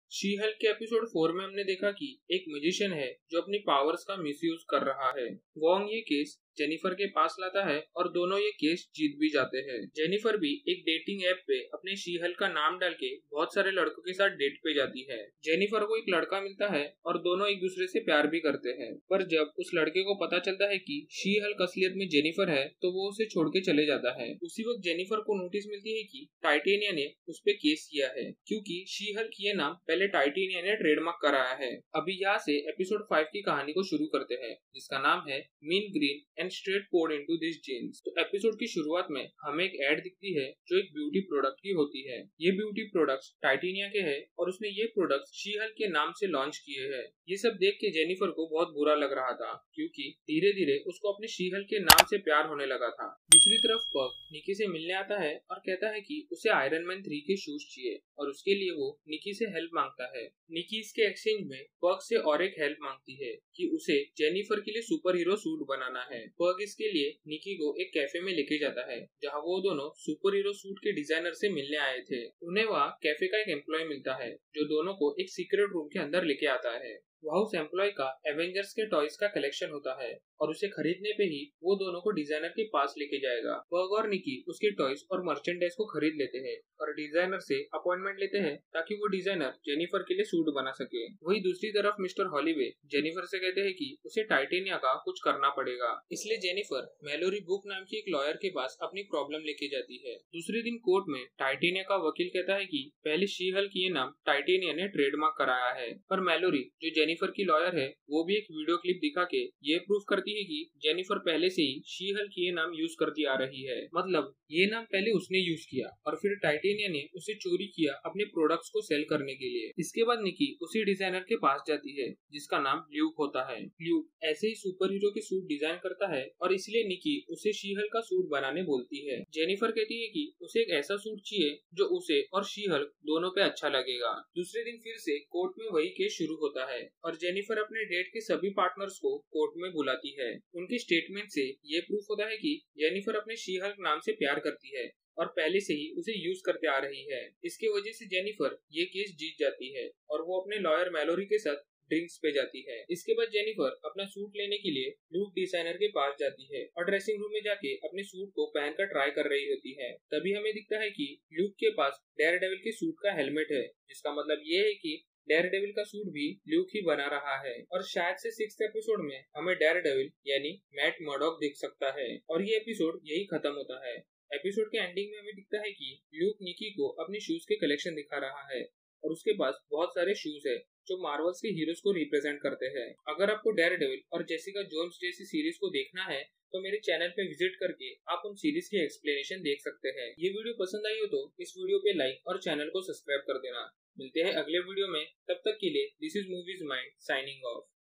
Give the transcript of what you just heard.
She Hulk के episode 4 में हमने देखा कि एक मैजिशियन है जो अपनी पावर्स का मिसयूज कर रहा है। वोंग ये केस जेनिफर के पास लाता है और दोनों ये केस जीत भी जाते हैं। जेनिफर भी एक डेटिंग ऐप पे अपने शी हल्क का नाम डाल के बहुत सारे लड़कों के साथ डेट पे जाती है। जेनिफर को एक लड़का मिलता है और दोनों एक दूसरे से प्यार भी करते हैं, पर जब उस लड़के को पता चलता है कि शी हल्क असलियत में जेनिफर है तो वो उसे छोड़ के चले जाता है। उसी वक्त जेनिफर को नोटिस मिलती है कि टाइटेनिया ने उस पे केस किया है, क्योंकि शी हल्क ये नाम पहले टाइटेनिया ने ट्रेडमार्क कराया है। अभी यहाँ से एपिसोड 5 की कहानी को शुरू करते हैं, जिसका नाम है mean green and straight poured into this jeans. तो एपिसोड की शुरुआत में हमें एक एड दिखती है जो एक ब्यूटी प्रोडक्ट की होती है। ये ब्यूटी प्रोडक्ट्स टाइटेनिया के हैं और उसने ये प्रोडक्ट्स शी हल्क के नाम से लॉन्च किए हैं। ये सब देख के जेनिफर को बहुत बुरा लग रहा था, क्योंकि धीरे धीरे उसको अपने शी हल्क के नाम से प्यार होने लगा था। दूसरी तरफ पग निकी से मिलने आता है और कहता है कि उसे आयरन मैन 3 के शूज चाहिए और उसके लिए वो निकी से हेल्प मांगता है। निकी इसके एक्सचेंज में पग से और एक हेल्प मांगती है कि उसे जेनिफर के लिए सुपर हीरो सूट बनाना है। पग इसके लिए निकी को एक कैफे में लेके जाता है, जहाँ वो दोनों सुपर हीरो सूट के डिजाइनर से मिलने आए थे। उन्हें वहाँ कैफे का एक एम्प्लॉय मिलता है जो दोनों को एक सीक्रेट रूम के अंदर लेके आता है। वहाँ उस एम्प्लॉय का एवेंजर्स के टॉयज का कलेक्शन होता है और उसे खरीदने पे ही वो दोनों को डिजाइनर के पास लेके जाएगा। पग और निकी उसके टॉयज और मर्चेंडाइज को खरीद लेते हैं और डिजाइनर से अपॉइंटमेंट लेते हैं ताकि वो डिजाइनर जेनिफर के लिए सूट बना सके। वही दूसरी तरफ मिस्टर हॉलीवे जेनिफर से कहते हैं कि उसे टाइटेनिया का कुछ करना पड़ेगा, इसलिए जेनिफर मैलोरी बुक नाम की एक लॉयर के पास अपनी प्रॉब्लम लेके जाती है। दूसरे दिन कोर्ट में टाइटेनिया का वकील कहता है कि पहले शी हल्क ये नाम टाइटेनिया ने ट्रेडमार्क कराया है, पर मैलोरी जो जेनिफर की लॉयर है वो भी एक वीडियो क्लिप दिखा के ये प्रूफ करती है कि जेनिफर पहले से ही शी हल्क ये नाम यूज करती आ रही है। मतलब ये नाम पहले उसने यूज किया और फिर टाइटेनिया ने उसे चोरी किया अपने प्रोडक्ट्स को सेल करने के लिए। इसके बाद निकी उसी डिजाइनर के पास जाती है जिसका नाम ल्यूक होता है। ल्यूक ऐसे ही सुपर हीरो के सूट डिजाइन करता है और इसलिए निकी उसे शी हल्क का सूट बनाने बोलती है। जेनिफर कहती है कि उसे एक ऐसा सूट चाहिए जो उसे और शी हल्क दोनों पे अच्छा लगेगा। दूसरे दिन फिर से कोर्ट में वही केस शुरू होता है और जेनिफर अपने डेट के सभी पार्टनर्स को कोर्ट में बुलाती है। उनके स्टेटमेंट से ये प्रूफ होता है कि जेनिफर अपने शी हल्क नाम से प्यार करती है और पहले से ही उसे यूज करते आ रही है। इसके वजह से जेनिफर ये केस जीत जाती है और वो अपने लॉयर मैलोरी के साथ ड्रिंक्स पे जाती है। इसके बाद जेनिफर अपना सूट लेने के लिए ल्यूक डिजाइनर के पास जाती है और ड्रेसिंग रूम में जाके अपने सूट को पहनकर ट्राई कर रही होती है। तभी हमें दिखता है कि ल्यूक के पास डेयरडेविल के सूट का हेलमेट है, जिसका मतलब ये है कि डेयरडेविल का सूट भी ल्यूक ही बना रहा है और शायद से 6th एपिसोड में हमें डेयरडेविल यानी मैट मर्डॉक दिख सकता है और ये एपिसोड यही खत्म होता है। एपिसोड के एंडिंग में हमें दिखता है कि ल्यूक निकी को अपनी शूज के कलेक्शन दिखा रहा है और उसके पास बहुत सारे शूज है जो मार्वल्स के हीरोज को रिप्रेजेंट करते हैं। अगर आपको डेयरडेविल और जेसिका जोन्स जैसी सीरीज को देखना है तो मेरे चैनल पे विजिट करके आप उन सीरीज की एक्सप्लेनेशन देख सकते हैं। ये वीडियो पसंद आई हो तो इस वीडियो पे लाइक और चैनल को सब्सक्राइब कर देना। मिलते हैं अगले वीडियो में, तब तक के लिए this is Movies Mind signing of.